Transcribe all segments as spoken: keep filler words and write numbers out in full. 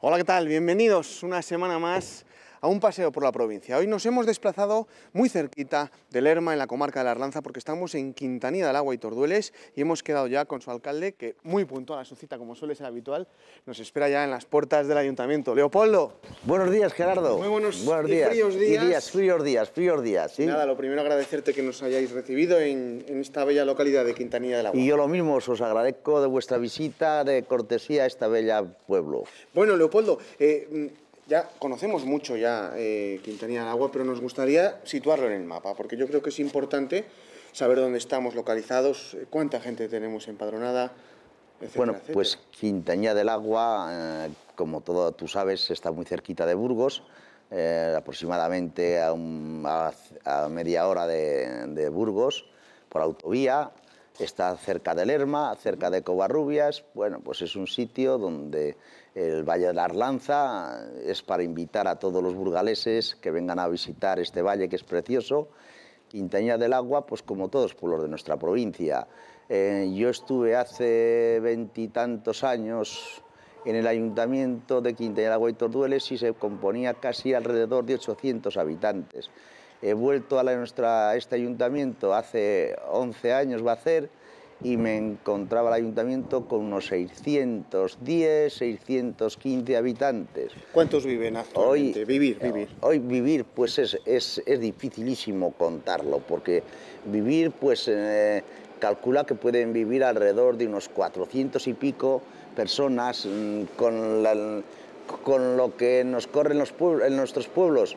Hola, ¿qué tal? Bienvenidos una semana más a un paseo por la provincia. Hoy nos hemos desplazado muy cerquita de Lerma, en la comarca de la Arlanza, porque estamos en Quintanilla del Agua y Tordueles y hemos quedado ya con su alcalde, que muy puntual a su cita, como suele ser habitual, nos espera ya en las puertas del ayuntamiento. Leopoldo. Buenos días, Gerardo. Muy buenos, buenos y días. fríos días. Y días, fríos días, fríos días, ¿sí? Nada, lo primero agradecerte que nos hayáis recibido en, en esta bella localidad de Quintanilla del Agua. Y yo lo mismo, os agradezco de vuestra visita, de cortesía a este bella pueblo. Bueno, Leopoldo, eh, ya conocemos mucho ya eh, Quintanilla del Agua, pero nos gustaría situarlo en el mapa, porque yo creo que es importante saber dónde estamos localizados, cuánta gente tenemos empadronada, etcétera, Bueno, etcétera. pues Quintanilla del Agua, eh, como todo tú sabes, está muy cerquita de Burgos, eh, aproximadamente a, un, a, a media hora de, de Burgos, por autovía. Está cerca de Lerma, cerca de Covarrubias. Bueno, pues es un sitio donde el Valle de la Arlanza es para invitar a todos los burgaleses que vengan a visitar este valle que es precioso. Quintanilla del Agua, pues como todos los pueblos de nuestra provincia. Eh, yo estuve hace veintitantos años en el ayuntamiento de Quintanilla del Agua y Tordueles y se componía casi alrededor de ochocientos habitantes. He vuelto a, la, nuestra, a este ayuntamiento hace once años, va a hacer, y me encontraba el ayuntamiento con unos seiscientos diez, seiscientos quince habitantes. ¿Cuántos viven actualmente? Hoy, vivir, vivir. Hoy vivir, pues es, es, es dificilísimo contarlo, porque vivir, pues eh, calcula que pueden vivir alrededor de unos cuatrocientos y pico personas mmm, con, la, con lo que nos corre en, los pueblos, en nuestros pueblos,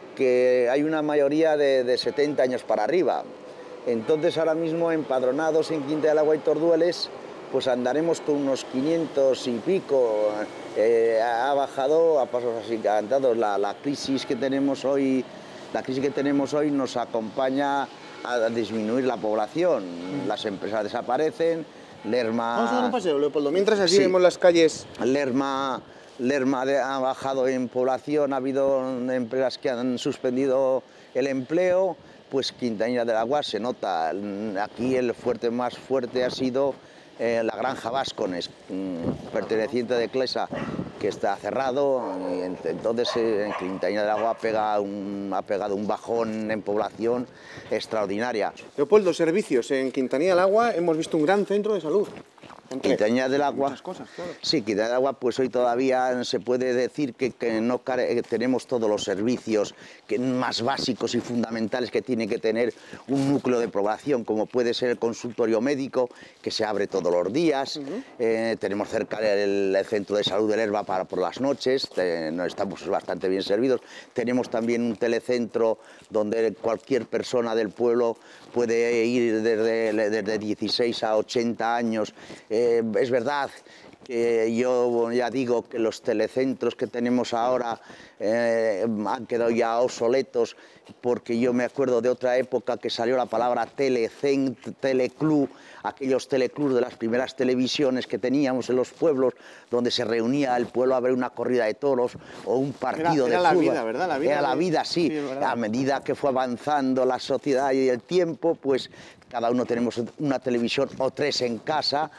que hay una mayoría de, de setenta años para arriba. Entonces ahora mismo empadronados en Quintanilla del Agua y Tordueles, pues andaremos con unos quinientos y pico. Eh, ha bajado a pasos así agigantados. La, la crisis que tenemos hoy, la crisis que tenemos hoy nos acompaña a disminuir la población. Las empresas desaparecen. Lerma. Vamos a dar un paseo, Leopoldo. Mientras así sí, vemos las calles. Lerma. Lerma ha bajado en población, ha habido empresas que han suspendido el empleo, pues Quintanilla del Agua se nota. Aquí el fuerte más fuerte ha sido eh, la granja Vascones, perteneciente de Clesa, que está cerrado, y entonces eh, en Quintanilla del Agua pega un, ha pegado un bajón en población extraordinaria. Leopoldo, servicios. En Quintanilla del Agua hemos visto un gran centro de salud. Quintanilla del Agua, muchas cosas, claro. Sí, Quintanilla del Agua, pues hoy todavía se puede decir que, que no que tenemos todos los servicios que, más básicos y fundamentales que tiene que tener un núcleo de población, como puede ser el consultorio médico, que se abre todos los días. Uh-huh. eh, tenemos cerca el, el centro de salud de Lerma para por las noches, eh, estamos bastante bien servidos. Tenemos también un telecentro donde cualquier persona del pueblo puede ir desde, desde dieciséis a ochenta años. Eh, es verdad que yo ya digo que los telecentros que tenemos ahora eh, han quedado ya obsoletos, porque yo me acuerdo de otra época que salió la palabra telecent, teleclub, aquellos teleclubs de las primeras televisiones que teníamos en los pueblos, donde se reunía el pueblo a ver una corrida de toros o un partido era, era de fútbol. Era la vida, ¿verdad? La vida, era la vida, sí. sí a medida que fue avanzando la sociedad y el tiempo, pues cada uno tenemos una televisión o tres en casa,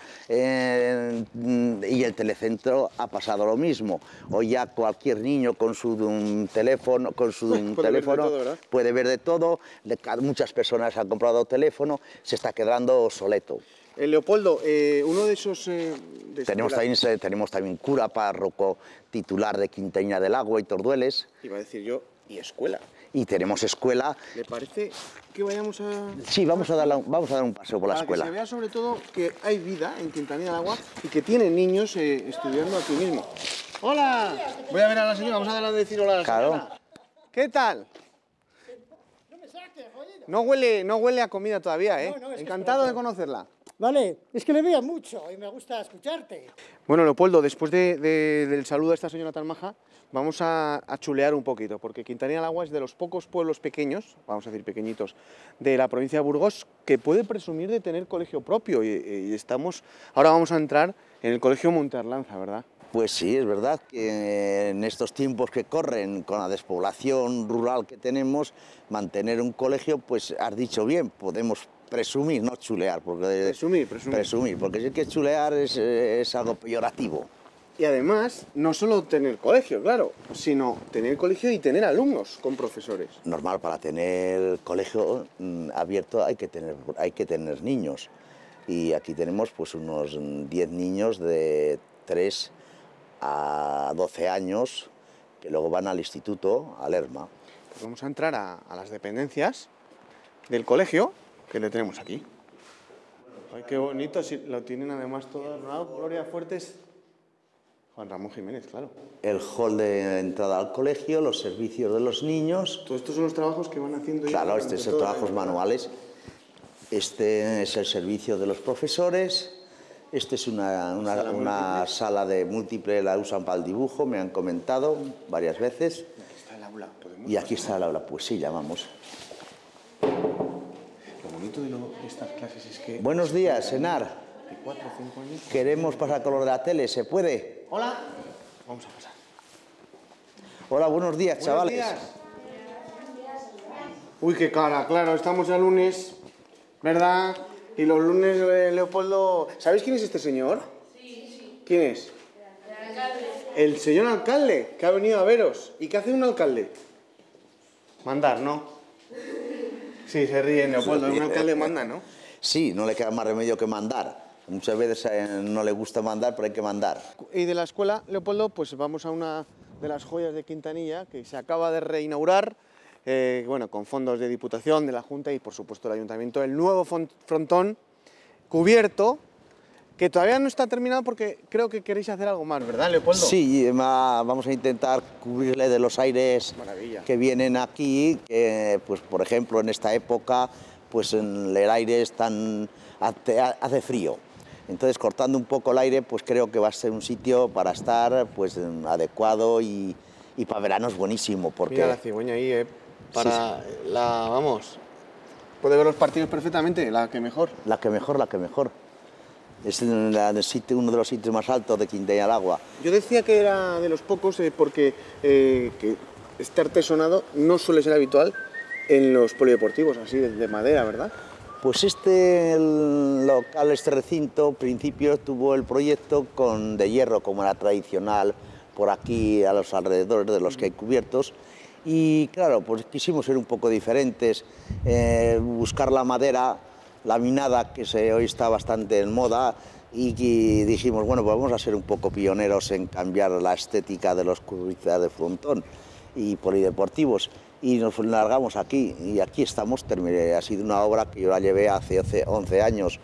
eh, y el telecentro ha pasado lo mismo. Hoy ya cualquier niño con su um, teléfono, con su um, puede teléfono ver todo, puede ver de todo. Muchas personas han comprado teléfono, se está quedando obsoleto. Eh, Leopoldo, eh, uno de esos... Eh, de tenemos, también, tenemos también cura párroco titular de Quintanilla del Agua y Tordueles. Iba a decir yo, y escuela. Y tenemos escuela. ¿Le parece que vayamos a...? Sí, vamos a, dar la, vamos a dar un paseo por la Para escuela. Que se vea sobre todo que hay vida en Quintanilla del Agua y que tienen niños eh, estudiando aquí mismo. ¡Hola! Voy a ver a la señora, vamos a darle a decir hola a la claro. señora. ¿Qué tal? No huele, no huele a comida todavía, ¿eh? No, no, encantado de conocerla. Vale, es que le veo mucho y me gusta escucharte. Bueno, Leopoldo, después de, de, del saludo a esta señora tan maja, vamos a, a chulear un poquito, porque Quintanilla del Agua es de los pocos pueblos pequeños, vamos a decir pequeñitos, de la provincia de Burgos, que puede presumir de tener colegio propio, y, y estamos, ahora vamos a entrar en el colegio Monte Arlanza, ¿verdad? Pues sí, es verdad que en estos tiempos que corren, con la despoblación rural que tenemos, mantener un colegio, pues has dicho bien, podemos presumir, no chulear, porque presumir, presumir. presumir, porque si es que chulear es, es algo peyorativo. Y además, no solo tener colegio, claro, sino tener colegio y tener alumnos con profesores. Normal, para tener colegio mm, abierto hay que tener, hay que tener niños. Y aquí tenemos pues unos diez niños de tres a doce años que luego van al instituto, al ERMA. Pues vamos a entrar a, a las dependencias del colegio que le tenemos aquí. Ay, qué bonito, si lo tienen además todo adornado. Gloria Fuertes. Juan Ramón Jiménez, claro. El hall de entrada al colegio, los servicios de los niños. Todos estos son los trabajos que van haciendo ellos. Claro, este es el trabajos manuales. Este es el servicio de los profesores. Este es una, una, Sala una sala de múltiple, la usan para el dibujo, me han comentado varias veces. Y aquí está el aula. ¿Podemos Y aquí está el aula, pues sí, llamamos. Lo bonito de, lo, de estas clases es que... Buenos días, Enar. De cuatro o cinco años... Queremos pasar con lo de la tele, ¿se puede? Hola. Vamos a pasar. Hola, buenos días, Buenos chavales. días. Uy, qué cara, claro, estamos ya lunes, ¿verdad? Y los lunes, eh, Leopoldo... ¿Sabéis quién es este señor? Sí, sí. ¿Quién es? El alcalde. El señor alcalde, que ha venido a veros. ¿Y qué hace un alcalde? Mandar, ¿no? Sí, se ríe Leopoldo, un alcalde manda, ¿no? Sí, no le queda más remedio que mandar. Muchas veces eh, no le gusta mandar, pero hay que mandar. Y de la escuela, Leopoldo, pues vamos a una de las joyas de Quintanilla, que se acaba de reinaugurar, eh, bueno, con fondos de Diputación, de la Junta y, por supuesto, del Ayuntamiento, el nuevo frontón cubierto, que todavía no está terminado porque creo que queréis hacer algo más, ¿verdad, Leopoldo? Sí, vamos a intentar cubrirle de los aires Maravilla. que vienen aquí, que, pues, por ejemplo, en esta época, pues en el aire es tan, hace, hace frío. Entonces, cortando un poco el aire, pues creo que va a ser un sitio para estar pues adecuado y, y para verano es buenísimo. Porque... Mira la cigüeña ahí, ¿eh? Para sí, sí. la, vamos, puede ver los partidos perfectamente, la que mejor. La que mejor, la que mejor. Es la, el sitio, uno de los sitios más altos de Quintanilla del Agua. Yo decía que era de los pocos eh, porque eh, que este artesonado no suele ser habitual en los polideportivos, así de, de madera, ¿verdad? Pues este el local, este recinto, al principio tuvo el proyecto con de hierro, como era tradicional por aquí a los alrededores de los que hay cubiertos. Y claro, pues quisimos ser un poco diferentes, eh, buscar la madera laminada, que se, hoy está bastante en moda, y, y dijimos, bueno, pues vamos a ser un poco pioneros en cambiar la estética de los cubiertos de frontón y polideportivos. Y nos largamos aquí, y aquí estamos. Terminé, ha sido una obra que yo la llevé hace once años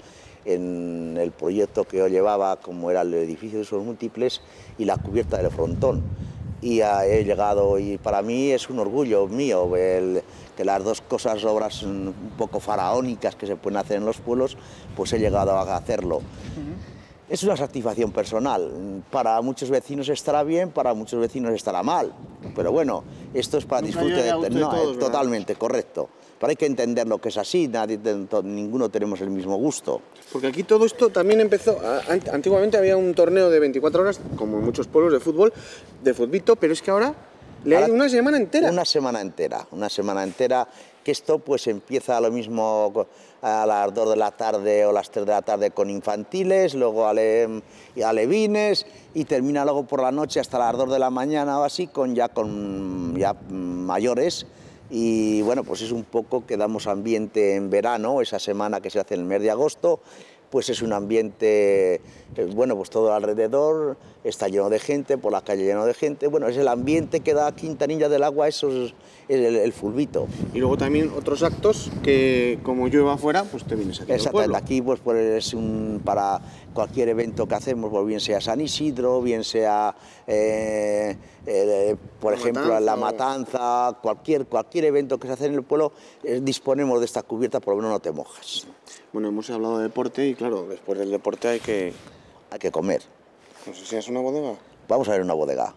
en el proyecto que yo llevaba, como era el edificio de usos múltiples y la cubierta del frontón. Y he llegado, y para mí es un orgullo mío el, que las dos cosas, obras un poco faraónicas que se pueden hacer en los pueblos, pues he llegado a hacerlo. Uh-huh. Es una satisfacción personal. Para muchos vecinos estará bien, para muchos vecinos estará mal. Pero bueno, esto es para Nunca disfrute de, de, no, de todos, totalmente, ¿verdad? Correcto. Pero hay que entender lo que es así, nadie, ninguno tenemos el mismo gusto. Porque aquí todo esto también empezó, antiguamente había un torneo de veinticuatro horas, como en muchos pueblos de fútbol, de futbito, pero es que ahora le hay una semana entera. Una semana entera, una semana entera, que esto pues empieza a lo mismo a las dos de la tarde o las tres de la tarde con infantiles, luego ale, alevines y termina luego por la noche hasta las dos de la mañana o así con ya con ya mayores. Y bueno, pues es un poco que damos ambiente en verano, esa semana que se hace en el mes de agosto, pues es un ambiente, bueno, pues todo alrededor está lleno de gente, por la calle lleno de gente, bueno, es el ambiente que da Quintanilla del Agua, eso es el, el fulbito. Y luego también otros actos que, como yo iba afuera, pues te vienes aquí al pueblo. Exactamente, aquí pues, pues es un, para cualquier evento que hacemos, pues bien sea San Isidro, bien sea, eh, eh, por la ejemplo, matanza, la matanza, cualquier, cualquier evento que se hace en el pueblo, eh, disponemos de esta cubierta, por lo menos no te mojas. Bueno, hemos hablado de deporte y claro, después del deporte hay que... Hay que comer. No sé si es una bodega. Vamos a ver una bodega.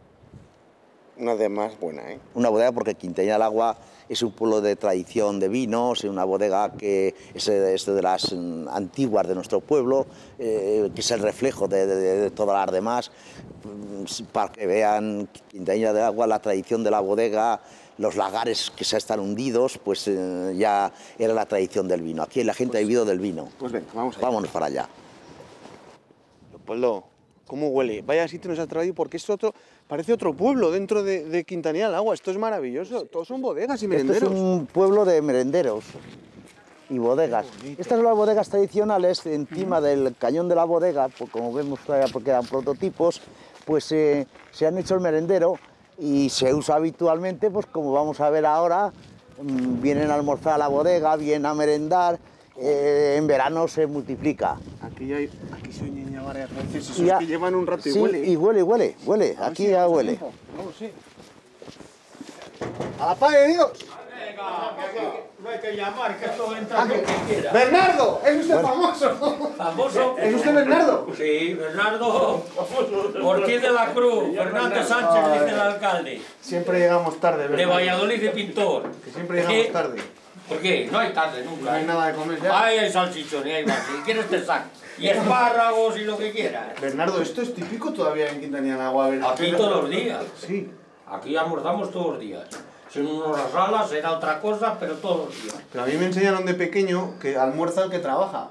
Una de más buena, ¿eh? Una bodega porque Quintanilla del Agua es un pueblo de tradición de vinos, es una bodega que es, es de las antiguas de nuestro pueblo, eh, que es el reflejo de, de, de todas las demás, para que vean Quintanilla del Agua, la tradición de la bodega, los lagares que se están hundidos, pues eh, ya era la tradición del vino. Aquí la gente pues, ha vivido del vino. Pues ven, vamos allá. Vámonos para allá. Leopoldo, ¿Cómo huele? Vaya sitio nos ha traído porque es otro, parece otro pueblo dentro de, de Quintanilla del Agua. Esto es maravilloso. Todos son bodegas y merenderos. Esto es un pueblo de merenderos y bodegas. Estas son las bodegas tradicionales. Encima del cañón de la bodega, pues como vemos todavía porque eran prototipos, pues eh, se han hecho el merendero y se usa habitualmente, pues como vamos a ver ahora, mmm, vienen a almorzar a la bodega, vienen a merendar. Eh, en verano se multiplica. Aquí, hay, aquí se oye varias veces, esos ya, que llevan un rato y sí, huele. y huele, huele, huele, aquí sí, ya huele. No, sí. ¡A la paz de Dios! Venga, no hay que llamar, que esto entra lo que quiera. ¡Bernardo! ¡Es usted Bueno. famoso! ¿Famoso? ¿Es usted Bernardo? Sí, Bernardo Ortiz de la Cruz, Fernando Sánchez, dice el alcalde. Siempre llegamos tarde, De Bernardo. Valladolid de pintor. Que siempre llegamos ¿Qué? tarde. ¿Por qué? No hay tarde nunca. No hay ¿eh? nada de comer ya. Ahí hay salchichón y hay más. Si quieres te saco. Y espárragos y lo que quieras. Bernardo, ¿esto es típico todavía en Quintanilla del Agua? A ver, Aquí todos los días. Sí. Aquí almorzamos todos los días. Si en unas salas será otra cosa, pero todos los días. Pero a mí me enseñaron de pequeño que almuerza el que trabaja.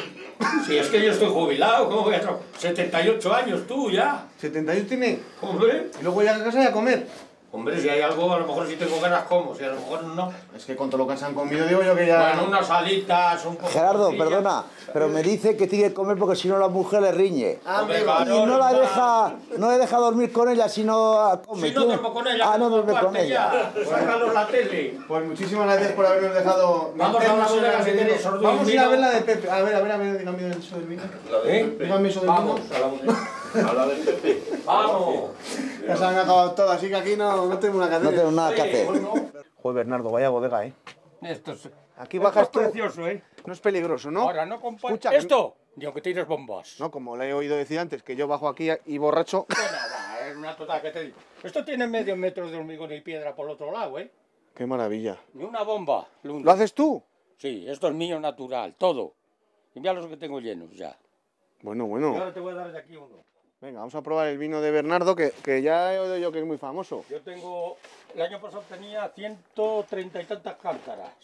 Si es que yo estoy jubilado, ¿cómo voy a trabajar? setenta y ocho años tú ya. setenta y uno tiene. Hombre. Y luego llega a casa y a comer. Hombre, si hay algo, a lo mejor si tengo ganas como, si a lo mejor no. Es que con todo lo que se han comido, digo yo que ya... Bueno, unas alitas, un poco... Gerardo, cosilla. perdona, pero me dice que tiene que comer porque si no la mujer le riñe. Ah, Hombre, amigo. claro. Y no la deja, no le deja dormir con ella si no come. Si no Tiene- duermo con ella, Ah, no duerme con aparte ella. ya. Sácalo la tele. Pues muchísimas gracias por habernos dejado... Vamos a meternos la bodega, en la si serie. tenéis sordo y Vamos a ir a vino. ver la de Pepe. A ver, a ver, a ver, dígame eso del vino. ¿Eh? Dígame eso del Vamos vino. a la bodega. A la del Pepe. Vamos. Ya se han acabado todo, así que aquí no, no tenemos una No cadena. tenemos nada que hacer. Joder, Bernardo, vaya bodega, ¿eh? Esto es... Aquí bajas tú. precioso, ¿eh? No es peligroso, ¿no? Ahora, no compares... Escucha, que- ¿Esto? Ni aunque tires bombas. No, como le he oído decir antes, que yo bajo aquí y borracho... Bueno, va, es una total que te digo. Esto tiene medio metro de hormigón y piedra por el otro lado, ¿eh? ¡Qué maravilla! Ni una bomba. Lundo. ¿Lo haces tú? Sí, esto es mío natural, todo. Y mira los que tengo llenos ya. Bueno, Y bueno. ahora te voy a dar de aquí uno. Venga, vamos a probar el vino de Bernardo, que, que ya he oído yo que es muy famoso. Yo tengo... El año pasado tenía ciento treinta y tantas cántaras.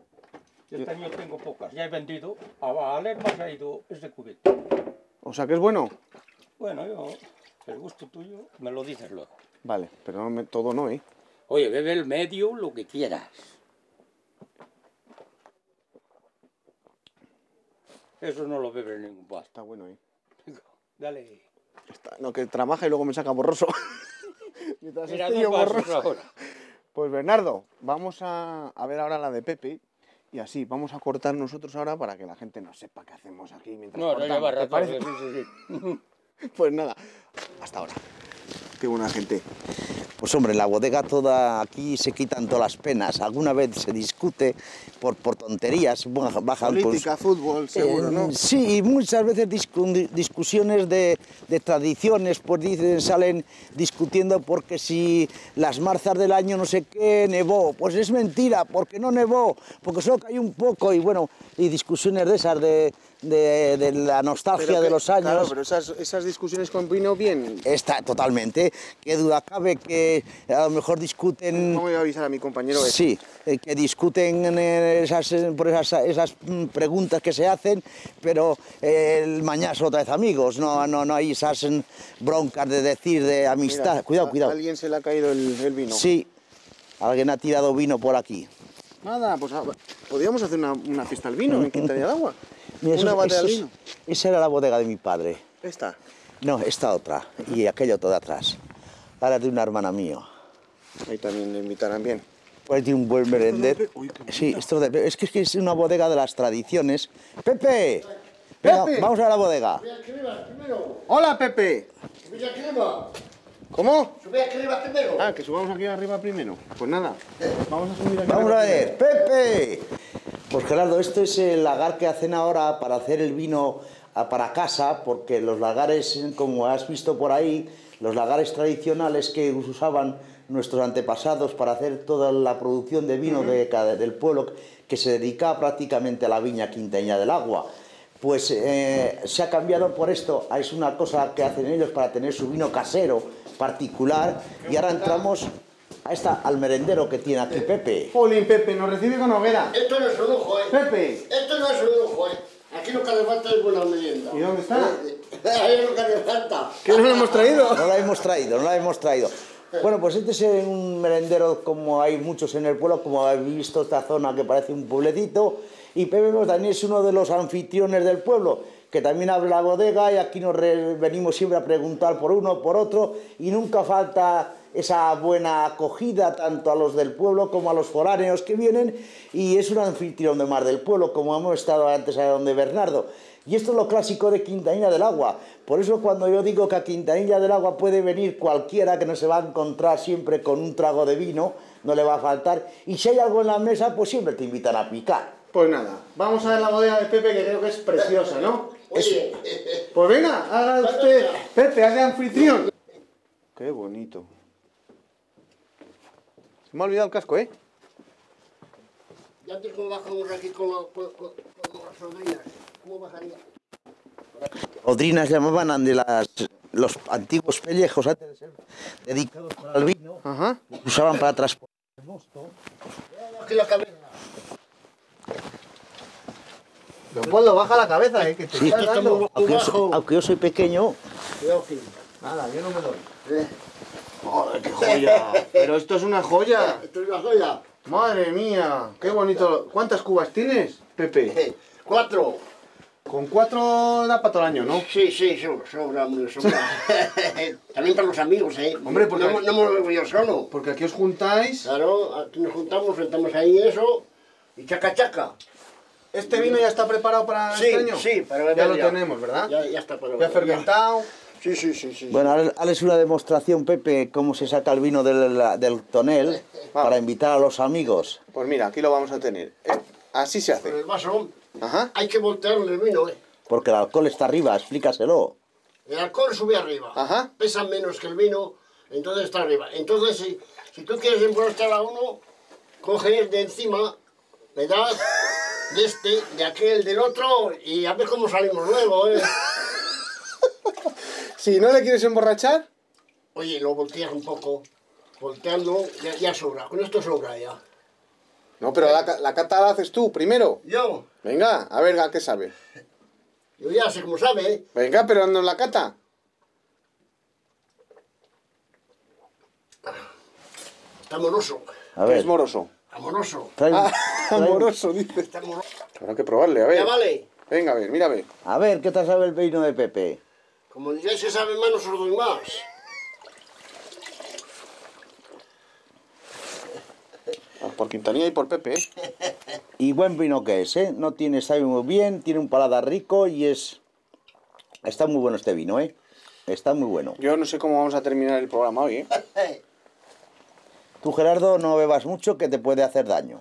Y este año tengo pocas. Ya he vendido. A Alerma se ha ido ese cubete. O sea, que es bueno. Bueno, yo... El gusto tuyo me lo dices luego. Vale, pero no me- todo no, ¿eh? Oye, bebe el medio, lo que quieras. Eso no lo bebe en ningún bar. Está bueno, ¿eh? Dale. Está- no, que trabaja y luego me saca borroso. Mientras Mira, esté dos yo vasos borroso. ahora. Pues Bernardo, vamos a, a ver ahora la de Pepe. Y así, vamos a cortar nosotros ahora para que la gente no sepa qué hacemos aquí mientras No, no cortamos. lleva ¿Te rato. parece? Sí, sí, sí. Pues nada, hasta ahora. Qué buena gente. Pues hombre, la bodega toda, aquí se quitan todas las penas. Alguna vez se discute por, por tonterías, baja- bajan con- Política, fútbol, seguro, Eh, ¿no? Sí, y muchas veces discu- discusiones de, de tradiciones, pues dicen, salen discutiendo porque si las marzas del año no sé qué nevó, pues es mentira, porque no nevó, porque solo cayó un poco, y bueno, y discusiones de esas, de, de, de la nostalgia Pero de que- los años. Claro, pero esas, esas discusiones con vino bien. Está totalmente, qué duda cabe que a lo mejor discuten... ¿Cómo voy a avisar a mi compañero? ese? Sí, eh, que discuten eh, esas, eh, por esas, esas mm, preguntas que se hacen, pero eh, el mañana otra vez amigos, no, no, no hay esas mm, broncas de decir de amistad. Mira, cuidado, a- cuidado. A alguien se le ha caído el, el vino. Sí, alguien ha tirado vino por aquí. Nada, pues ah, podríamos hacer una, una fiesta al vino en Quintanilla del Agua. Mira, una eso- batalla al eso es- vino. esa era la bodega de mi padre. Esta. No, esta otra, y aquello todo atrás. Ahora es de una hermana mía. Ahí también le invitarán bien. Pues tiene un buen merender. Uy, qué Sí, esto de- es que es que es una bodega de las tradiciones. ¡Pepe! Venga, ¡Pepe! vamos a la bodega. Subí aquí arriba primero. ¡Hola, Pepe! Subí aquí arriba. ¿Cómo? Subí aquí arriba primero. Ah, que subamos aquí arriba primero. Pues nada, vamos a subir aquí Vamos a arriba ver, Pepe. Pues Gerardo, esto es el lagar que hacen ahora para hacer el vino ah, para casa, porque los lagares, como has visto por ahí, los lagares tradicionales que usaban nuestros antepasados para hacer toda la producción de vino de cada- del pueblo, que se dedicaba prácticamente a la viña Quintanilla del Agua, pues eh, se ha cambiado por esto. Es una cosa que hacen ellos para tener su vino casero particular, y ahora entramos a esta, al merendero que tiene aquí Pepe. Jolín, Pepe, nos recibe con hoguera. Esto no es un lujo, ¿eh? Pepe, Esto no es un lujo, ¿eh? Aquí lo que hace falta es buena merienda. ¿y dónde está? Eh, Ahí es lo que hace falta. ¿Qué no lo hemos traído? No la hemos traído, no la hemos traído. Bueno, pues este es un merendero como hay muchos en el pueblo, como habéis visto esta zona que parece un pueblecito. Y Pepe pues, también es uno de los anfitriones del pueblo, que también abre la bodega y aquí nos venimos siempre a preguntar por uno, por otro, y nunca falta esa buena acogida tanto a los del pueblo como a los foráneos que vienen, y es un anfitrión de Mar del Pueblo, como hemos estado antes a donde Bernardo. Y esto es lo clásico de Quintanilla del Agua. Por eso cuando yo digo que a Quintanilla del Agua puede venir cualquiera, que no se va a encontrar siempre con un trago de vino, no le va a faltar, y si hay algo en la mesa, pues siempre te invitan a picar. Pues nada, vamos a ver la bodega de Pepe, que creo que es preciosa, ¿no? Oye, Pues venga, haga usted, Pepe, haz de anfitrión. Qué bonito. Se me ha olvidado el casco, ¿eh? y antes como bajamos aquí con, lo, con, con, con las sobrinas, ¿cómo bajaría? Odrinas llamaban de las, los antiguos pellejos antes de ser dedicados para el vino. Ajá. Los usaban para transportar el mosto. Aquí la cabeza. Leopoldo, baja la cabeza, ¿eh? Que te Sí, estás dando. aunque yo, soy, aunque yo soy pequeño. Cuidado, aquí. Nada, yo no me doy. Eh. ¡Joder, qué joya! Pero esto es una joya. Esto es una joya. Madre mía, qué bonito. ¿Cuántas cubas tienes, Pepe? Eh, Cuatro. Con cuatro da para todo el año, ¿no? Sí, sí, sobra, sobra, hombre, sobra. También para los amigos, ¿eh? Hombre, porque- No, no me lo bebo yo solo. Porque aquí os juntáis. Claro, aquí nos juntamos, sentamos ahí eso y chaca chaca. ¿Este vino ya está preparado para Sí, este año? sí, para Ya beber lo ya. tenemos, ¿verdad? Ya, ya está para Ya beber, fermentado. Sí, sí, sí, sí. Bueno, ahora ahora es una demostración, Pepe, cómo se saca el vino del, del tonel para invitar a los amigos. Pues mira, aquí lo vamos a tener. Eh, Así se Con hace. el vaso Ajá. hay que voltearle el vino, ¿eh? Porque el alcohol está arriba, explícaselo. El alcohol sube arriba. Ajá. Pesa menos que el vino, entonces está arriba. Entonces, si, si tú quieres emborrachar a uno, coges de encima, le das de este, de aquel, del otro, y a ver cómo salimos luego, ¿eh? Si no le quieres emborrachar, Oye, lo volteas un poco, volteando, ya, ya sobra. Con esto sobra ya. no, pero la, ca- la cata la haces tú primero. Yo, Venga, a ver a qué sabe. yo ya sé cómo sabe, ¿eh? Venga, pero no la cata. Está amoroso, A Que ver, es moroso. amoroso. trae un- Ah, trae un- amoroso, dice. Está amoroso. Habrá que probarle, a ver. Ya vale. Venga, a ver, mira, a ver. a ver, ¿qué tal sabe el vino de Pepe? Como digáis que sabe más, no os lo doy más. Ah, por Quintanilla y por Pepe, ¿eh? Y buen vino que es, ¿eh? No tiene, sabe muy bien, tiene un paladar rico y es... Está muy bueno este vino, ¿eh? Está muy bueno. Yo no sé cómo vamos a terminar el programa hoy, ¿eh? Tú, Gerardo, no bebas mucho que te puede hacer daño.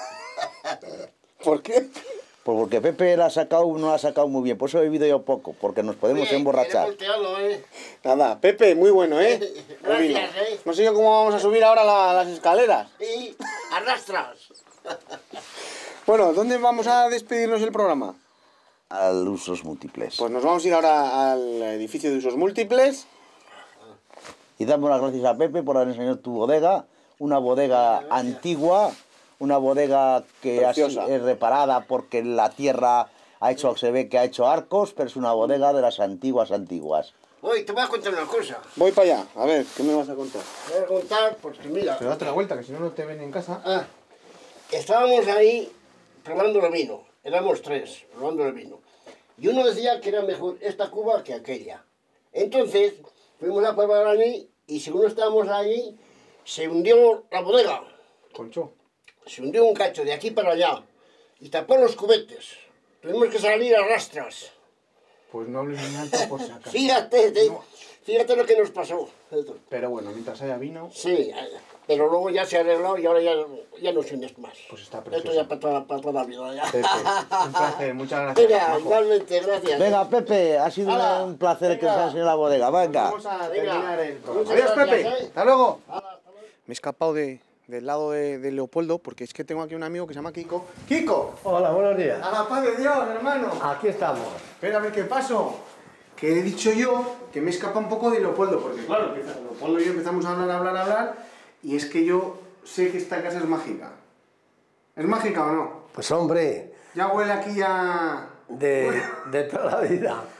¿Por qué? Pues porque Pepe la ha sacado, no la ha sacado muy bien. Por eso he bebido yo poco, porque nos podemos Oye, emborrachar. querés voltearlo, ¿eh? Nada, Pepe, muy bueno, ¿eh? Gracias, El vino. ¿eh? No sé yo cómo vamos a subir ahora la- las escaleras. Y arrastras. Bueno, ¿dónde vamos a despedirnos del programa? Al usos múltiples. Pues nos vamos a ir ahora al edificio de usos múltiples. Y damos las gracias a Pepe por haber enseñado tu bodega. Una bodega antigua, una bodega que ha sido- Preciosa. es reparada porque la tierra ha hecho, se ve que ha hecho arcos, pero es una bodega de las antiguas antiguas. Oye, te voy a contar una cosa. Voy para allá, a ver, ¿qué me vas a contar? Te voy a contar porque mira, Pero date la vuelta, que si no, no te ven en casa. ah, estábamos ahí probando el vino. Éramos tres, probando el vino. Y uno decía que era mejor esta cuba que aquella. Entonces, fuimos a probar allí y según estábamos allí, se hundió la bodega. Concho. Se hundió un cacho de aquí para allá y tapó los cubetes. Tuvimos que salir a rastras. Pues no hables muy alto por si acaso. Fíjate, te- fíjate lo que nos pasó. Pero bueno, mientras haya vino, Sí, pero luego ya se ha arreglado y ahora ya, ya no se hundes más. pues está Esto precioso. ya para toda, para toda la vida. Ya. Pepe, un placer, muchas gracias. Mira, majo. igualmente, gracias. Venga, Pepe, ha sido Hala, un placer que venga. nos ha enseñado la bodega. Venga. Vamos a Venga. terminar el programa. Muchas Adiós, gracias, Pepe. ¿eh? Hasta luego. Hala, hasta luego. Me he escapado de, del lado de, de Leopoldo porque es que tengo aquí un amigo que se llama Kiko. ¡Kiko! Hola, buenos días. ¡A la paz de Dios, hermano! Aquí estamos. Espera a ver qué pasó. Que he dicho yo que me escapa un poco de Leopoldo, porque claro, empieza- Leopoldo y yo empezamos a hablar, hablar, hablar, y es que yo sé que esta casa es mágica. ¿Es mágica o no? Pues hombre, Ya huele aquí a... de, de toda la vida.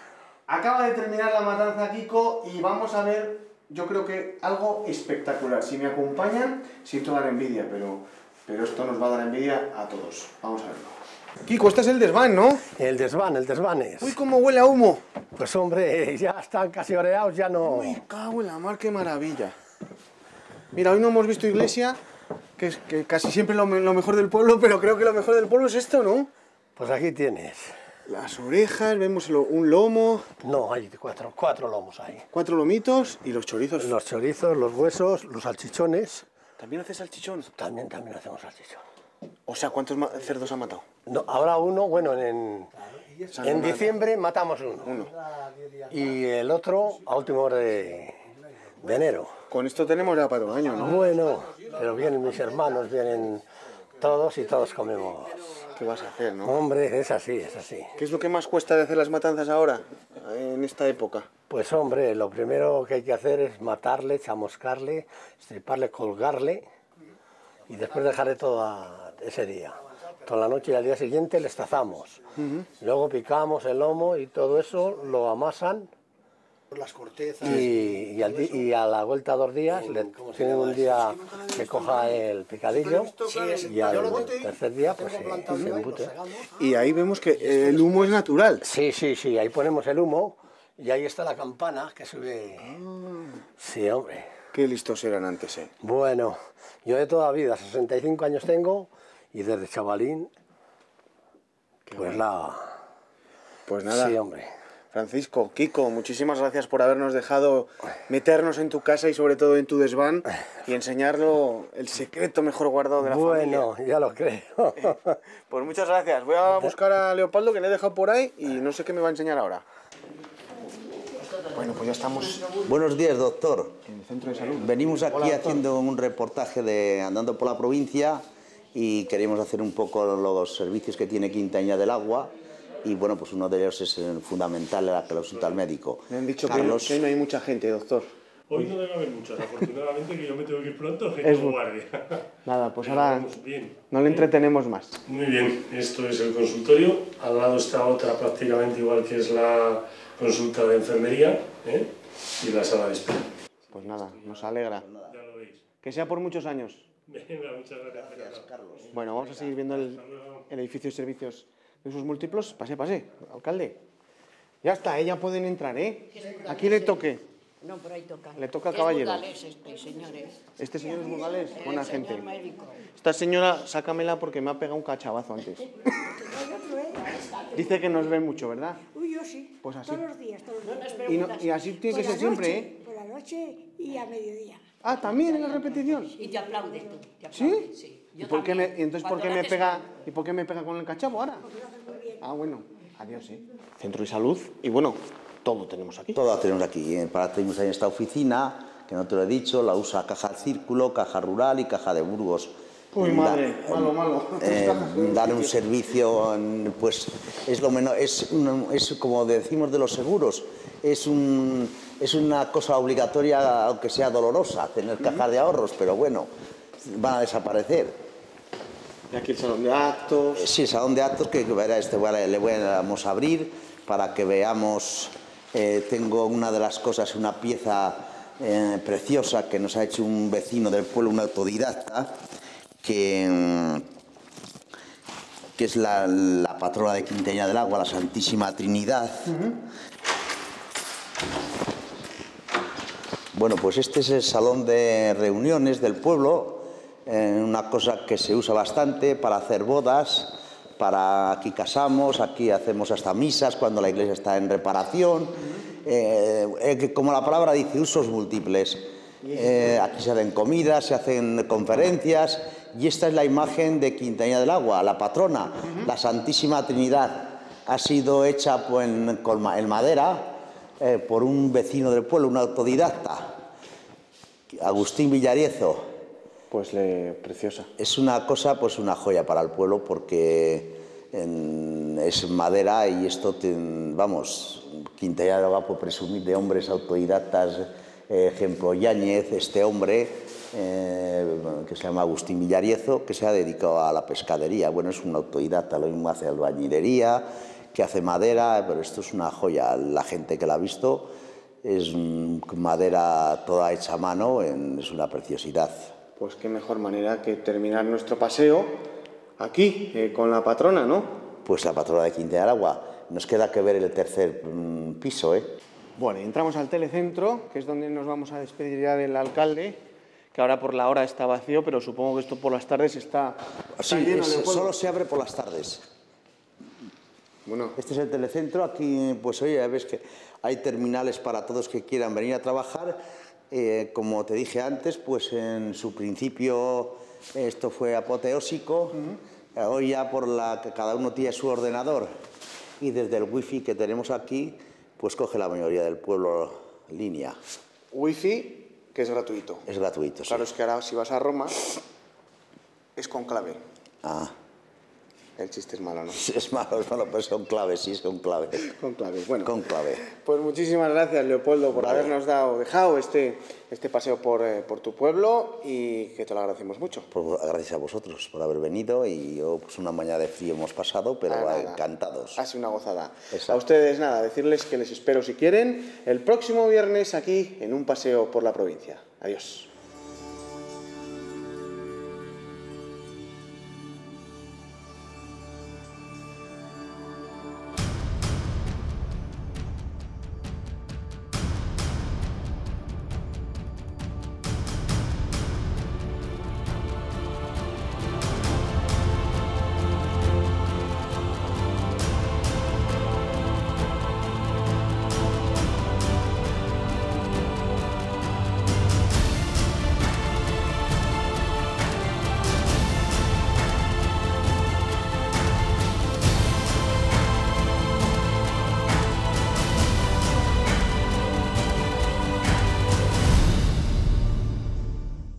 Acaba de terminar la matanza Kiko y vamos a ver, yo creo que algo espectacular. Si me acompañan, siento dar envidia, pero, pero esto nos va a dar envidia a todos. Vamos a verlo. Kiko, este es el desván, ¿no? El desván, el desván es. Uy, cómo huele a humo. Pues hombre, ya están casi oreados, ya no... Uy, cago en la mar, qué maravilla. Mira, hoy no hemos visto iglesia, que es que casi siempre lo, lo mejor del pueblo, pero creo que lo mejor del pueblo es esto, ¿no? Pues aquí tienes. Las orejas, vemos lo, un lomo. No, hay cuatro, cuatro lomos ahí. Cuatro lomitos y los chorizos. Los chorizos, los huesos, los salchichones. ¿También haces salchichón? También, también hacemos salchichón. O sea, ¿cuántos cerdos ha matado? No, ahora uno, bueno, en, en diciembre matamos uno. Uno. Y el otro a última hora de, de enero. Con esto tenemos ya para un año, ¿no? Bueno, pero vienen mis hermanos, vienen todos y todos comemos. ¿Qué vas a hacer, no? Hombre, es así, es así. ¿Qué es lo que más cuesta de hacer las matanzas ahora, en esta época? Pues hombre, lo primero que hay que hacer es matarle, chamuscarle, estriparle, colgarle y después dejarle todo ese día. Toda la noche y al día siguiente le estazamos. Uh-huh. Luego picamos el lomo y todo eso lo amasan. Las cortezas. Y, y, al, y a la vuelta de dos días, le tienen un día que coja el picadillo y al tercer día pues se, se embute. Y ahí vemos que el humo es natural. Sí, sí, sí, ahí ponemos el humo y ahí está la campana que sube. Sí, hombre. Qué listos eran antes, ¿eh? Bueno, yo de toda vida, sesenta y cinco años tengo y desde chavalín, pues la... Pues nada. Sí, hombre. Francisco, Kiko, muchísimas gracias por habernos dejado meternos en tu casa y sobre todo en tu desván y enseñarlo el secreto mejor guardado de la familia. Bueno, ya lo creo. Pues muchas gracias. Voy a buscar a Leopoldo, que le he dejado por ahí, y no sé qué me va a enseñar ahora. Bueno, pues ya estamos Buenos días, doctor. en el centro de salud. Venimos aquí Hola, haciendo un reportaje de andando por la provincia y queremos hacer un poco los servicios que tiene Quintanilla del Agua. Y bueno, pues uno de ellos es el fundamental, la consulta al médico. Me han dicho Carlos, que hoy no hay mucha gente, doctor. Hoy no debe haber muchos, afortunadamente, que yo me tengo que ir pronto, que Es tengo bu- guardia. Nada, pues Pero ahora vamos bien. no le entretenemos más. Muy bien, esto es el consultorio. Al lado está otra prácticamente igual, que es la consulta de enfermería, ¿eh? Y la sala de espera. Pues nada, nos alegra. Ya lo veis. Que sea por muchos años. Venga, muchas gracias. Carlos. Bueno, vamos a seguir viendo el, el edificio de servicios de usos múltiplos. Pase, pase, alcalde. Ya está, ¿eh? Ya pueden entrar, ¿eh? Aquí le toque. No, por ahí toca. Le toca al Es caballero. burgalés este, señores. Este señor es burgalés, El buena señor gente. médico. Esta señora, sácamela porque me ha pegado un cachabazo antes. Dice que nos ve mucho, ¿verdad? Uy, yo sí. Pues así. Todos los días, todos los días. Y, no- y así tiene que Por ser la noche, siempre, ¿eh? Por la noche y a mediodía. Ah, también en la repetición. Y te aplaude tú. Te ¿Sí? aplaude, sí. ¿Y, Yo por qué me, también. y entonces por Cuando qué lo me haces pega mal. y por qué me pega con el cachavo ahora? Ah, bueno. Adiós, ¿eh? Centro de salud y bueno, todo tenemos aquí. todo lo tenemos aquí. ¿eh? Para tenemos ahí esta oficina, que no te lo he dicho, la usa Caja Círculo, Caja Rural y Caja de Burgos. Uy, madre, malo, malo. Eh, dar un servicio, en, pues es lo menos, es, un- es como decimos de los seguros, es, un, es una cosa obligatoria, aunque sea dolorosa, tener cajas de ahorros, pero bueno, van a desaparecer. Y aquí el salón de actos. Eh, Sí, el salón de actos que verá, este, vale, le voy a, vamos a abrir para que veamos. eh, tengo una de las cosas, una pieza eh, preciosa que nos ha hecho un vecino del pueblo, un autodidacta, que, mm, que es la, la patrona de Quintanilla del Agua, la Santísima Trinidad. Bueno, pues este es el salón de reuniones del pueblo, eh, una cosa que se usa bastante para hacer bodas, para aquí casamos, aquí hacemos hasta misas cuando la iglesia está en reparación, eh, eh, que como la palabra dice, usos múltiples. Eh, aquí se hacen comidas, se hacen conferencias y esta es la imagen de Quintanilla del Agua, la patrona, la Santísima Trinidad. Ha sido hecha pues, en, con ma- en madera eh, por un vecino del pueblo, un autodidacta, Agustín Villariezo. Pues le, preciosa. Es una cosa, pues una joya para el pueblo porque en- es madera y esto, te- vamos, Quintanilla del Agua puede presumir de hombres autodidactas, eh, ejemplo Yáñez, este hombre eh, que se llama Agustín Villariezo, que se ha dedicado a la pescadería. Bueno, es un autodidacta, lo mismo hace albañilería, que hace madera, pero esto es una joya. La gente que la ha visto es madera toda hecha a mano, es una preciosidad. Pues qué mejor manera que terminar nuestro paseo aquí, eh, con la patrona, ¿no? Pues la patrona de Quintana del Agua. Nos queda que ver el tercer mmm, piso, ¿eh? Bueno, entramos al telecentro, que es donde nos vamos a despedir ya del alcalde, que ahora por la hora está vacío, pero supongo que esto por las tardes está, está sí, lleno es, de juego. Solo se abre por las tardes. Bueno. Este es el telecentro. Aquí, pues oye, ya ves que hay terminales para todos que quieran venir a trabajar. Eh, como te dije antes, pues en su principio esto fue apoteósico. Uh-huh. Hoy ya por la que cada uno tiene su ordenador y desde el wifi que tenemos aquí, pues coge la mayoría del pueblo línea. Wifi que es gratuito. Es gratuito, Claro, sí. es que ahora si vas a Roma es con clave. Ah. El chiste es malo, ¿no? Es malo, es malo, pero son claves, sí, son claves. Con clave, bueno. Con clave. Pues muchísimas gracias, Leopoldo, por Vale. habernos dado, dejado este, este paseo por, eh, por tu pueblo y que te lo agradecemos mucho. Pues gracias a vosotros por haber venido y yo, pues una mañana de frío hemos pasado, pero Ah, nada. encantados. Ha sido una gozada. Exacto. A ustedes nada, decirles que les espero si quieren el próximo viernes aquí en un paseo por la provincia. Adiós.